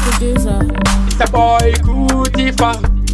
It's a boy Cooltiffer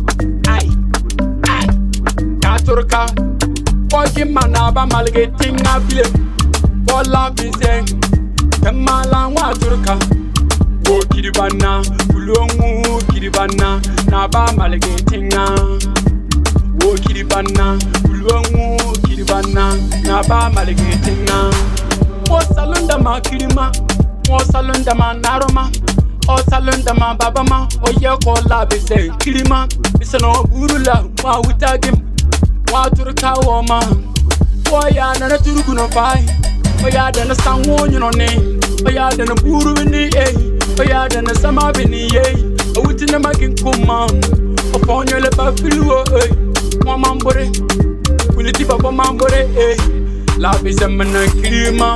Yk. Katurka Boy manaba malgeting a bile. Bola bizeng Kamala waturka. Wo kiribana Ulongu kiribana Naba malgeting a. Wo kiribana Ulongu kiribana Naba malgeting a. Wo salunda ma kirima. Wo salunda ma naroma. O salunda ma babama. O ye kola bise kirima. Bissa no burula wa utagim. Wa turka woma. O ya na turugu no bai. O ya na sanwo nyuno ne. O ya na buru ni o ya na sama bini o utina magin kuma. O ponyo le ba filuo Wa mambore. Kuliti baba mambore La bise mena kirima.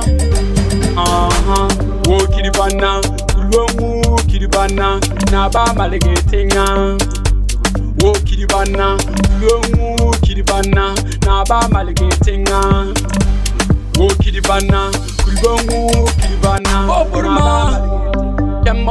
Wo kiribana Ulongu kiribana Naba malegetinga. Wo kiribana Ulongu kiribana Naba malegetinga. Wo kiribana Ulongu kiribana Oburma Yam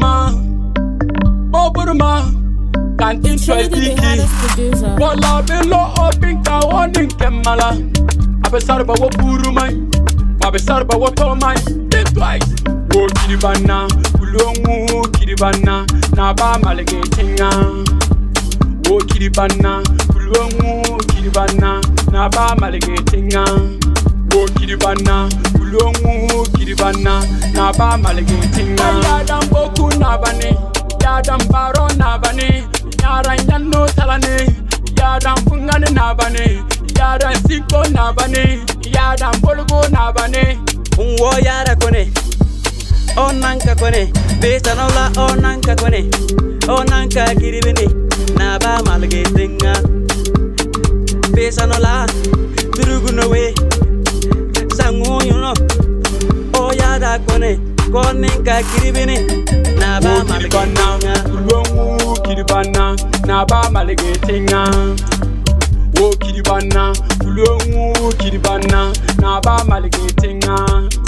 Oburma Can't interest the Bola Bello Opinka Warning Kemala Abesarba Woburumai Abesarba Wotomai Twice. Wo kiribana Ulongu kiribana Naba malegetinga. Wo kiribana Ulongu kiribana Naba malegetinga. Wo kiribana Ulongu kiribana Naba malegetinga. Yadam boku nabane. Yadam baro nabane. Yaran yano talane. Yadam fungane nabane. Yadam siko nabane. Yadam bolgo nabane. Unwo yara kone Onanka kone Bissa nola onanka kone Onanka kiribini Naba malgetinga. Bissa nola Turugu no we Sangu yuno O yara kone Koninka kiribini Naba malgetinga. Ulongu kiribana Naba malgetinga. Wo kiribana Ulongu kiribana Naba malgetinga.